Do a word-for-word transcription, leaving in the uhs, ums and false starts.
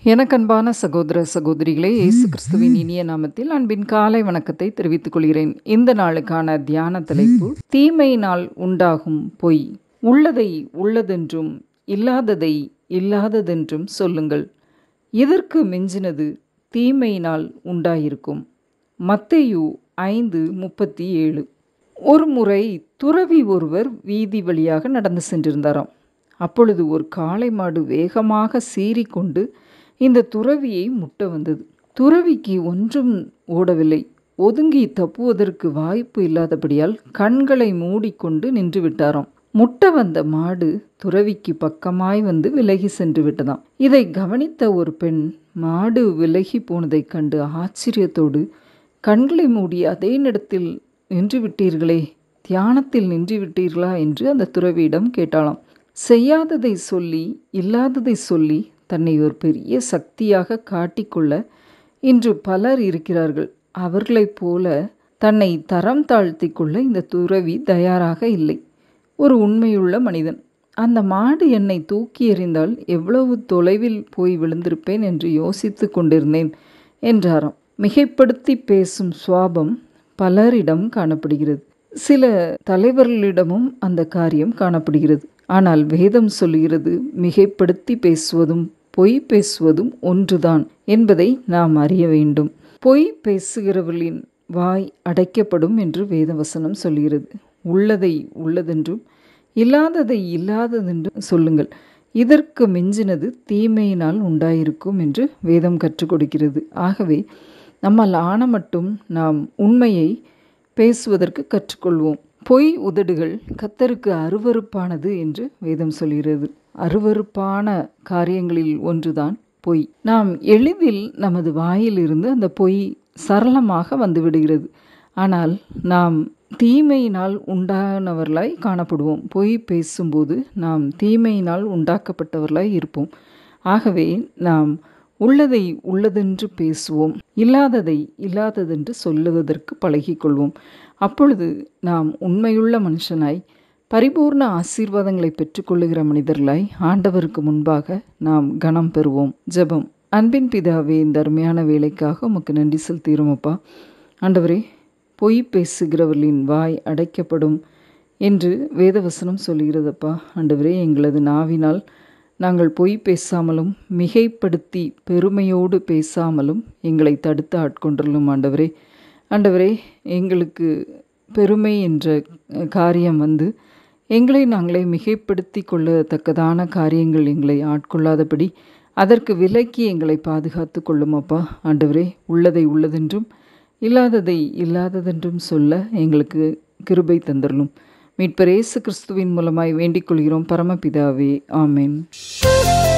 எனக்கன்பான சகோதர சகோதரிகளே, இயேசு கிறிஸ்துவின் இனிய நாமத்தில் அன்பின் காலை வணக்கத்தை தெரிவித்துக் கொள்கிறேன். இந்த நாளுக்கான தியான தலைப்பு, தீமையினால் உண்டாகும் பொய். உள்ளதை உள்ளதென்றும் இல்லாததை இல்லாததென்றும் சொல்லுங்கள். இதற்கு மிஞ்சினது தீமையினால் உண்டாயிருக்கும். மத்தேயு ஐந்து முப்பத்தி ஏழு. ஒரு முறை துறவி ஒருவர் வீதி வழியாக நடந்து சென்றிருந்தாராம். அப்பொழுது ஒரு காளை மாடு வேகமாக சீறிக்கொண்டு இந்த துறவியை முட்ட வந்தது. துறவிக்கு ஒன்றும் ஓடவில்லை. ஒதுங்கி தப்புவதற்கு வாய்ப்பு இல்லாதபடியால் கண்களை மூடிக்கொண்டு நின்று விட்டாராம். முட்ட வந்த மாடு துறவிக்கு பக்கமாய் வந்து விலகி சென்று விட்டதாம். இதை கவனித்த ஒரு பெண் மாடு விலகி போனதைக் கண்டு ஆச்சரியத்தோடு, கண்களை மூடி அதே இடத்தில் நின்று விட்டீர்களே, தியானத்தில் நின்று விட்டீர்களா என்று அந்த துறவியிடம் கேட்டாளாம். செய்யாததை சொல்லி இல்லாததை சொல்லி தன்னை ஒரு பெரிய சக்தியாக காட்டிக்கொள்ள இன்று பலர் இருக்கிறார்கள். அவர்களைப் போல தன்னை தரம் தாழ்த்தி கொள்ள இந்த துறவி தயாராக இல்லை. ஒரு உண்மையுள்ள மனிதன். அந்த மாடு என்னை தூக்கி எறிந்தால் எவ்வளவு தொலைவில் போய் விழுந்திருப்பேன் என்று யோசித்து கொண்டிருந்தேன் என்றாராம். மிகைப்படுத்தி பேசும் சுவாபம் பலரிடம் காணப்படுகிறது. சில தலைவர்களிடமும் அந்த காரியம் காணப்படுகிறது. ஆனால் வேதம் சொல்கிறது, மிகைப்படுத்தி பேசுவதும் பொய் பேசுவதும் ஒன்றுதான் என்பதை நாம் அறிய வேண்டும். பொய் பேசுகிறவர்களின் வாய் அடைக்கப்படும் என்று வேதவசனம் சொல்கிறது. உள்ளதை உள்ளதென்றும் இல்லாததை இல்லாததென்றும் சொல்லுங்கள். இதற்கு மிஞ்சினது தீமையினால் உண்டாயிருக்கும் என்று வேதம் கற்றுக் கொடுக்கிறது. ஆகவே நம்மால் ஆன மட்டும் நாம் உண்மையை பேசுவதற்கு கற்றுக்கொள்வோம். பொய் உதடுகள் கர்த்தருக்கு அருவருப்பானது என்று வேதம் சொல்கிறது. அருவருப்பான காரியங்களில் ஒன்றுதான் பொய். நாம் எளிதில் நமது வாயிலிருந்து அந்த பொய் சரளமாக வந்துவிடுகிறது. ஆனால் நாம் தீமையினால் உண்டானவர்களாய் காணப்படுவோம். பொய் பேசும்போது நாம் தீமையினால் உண்டாக்கப்பட்டவர்களாய் இருப்போம். ஆகவே நாம் உள்ளதை உள்ளதென்று பேசுவோம், இல்லாததை இல்லாததென்று சொல்லுவதற்கு பழகிக்கொள்வோம். அப்பொழுது நாம் உண்மையுள்ள மனுஷனாய் பரிபூர்ண ஆசீர்வாதங்களை பெற்றுக்கொள்ளுகிற மனிதர்களாய் ஆண்டவருக்கு முன்பாக நாம் கனம் பெறுவோம். ஜெபம். அன்பின் பிதாவே, இந்த அருமையான வேலைக்காக உமக்கு நன்றி செலுத்துகிறோம் அப்பா. ஆண்டவரே, பொய் பேசுகிறவர்களின் வாய் அடைக்கப்படும் என்று வேதவசனம் சொல்கிறதப்பா. ஆண்டவரே, எங்களது நாவினால் நாங்கள் பொய் பேசாமலும் மிகைப்படுத்தி பெருமையோடு பேசாமலும் எங்களை தடுத்து ஆட்கொண்டுள்ளும் ஆண்டவரே. ஆண்டவரே, எங்களுக்கு பெருமை என்ற காரியம் வந்து எங்களை நாங்களே மிகைப்படுத்தி கொள்ளத்தக்கதான காரியங்கள் எங்களை ஆட்கொள்ளாதபடி அதற்கு விலக்கி எங்களை பாதுகாத்து கொள்ளும் அப்பா. ஆண்டவரே, உள்ளதை உள்ளதென்றும் இல்லாததை இல்லாததென்றும் சொல்ல எங்களுக்கு கிருபை தந்தரலும். மீட்பர் இயேசு கிறிஸ்துவின் மூலமாய் வேண்டிக் கொள்கிறோம் பரமபிதாவே, ஆமென்.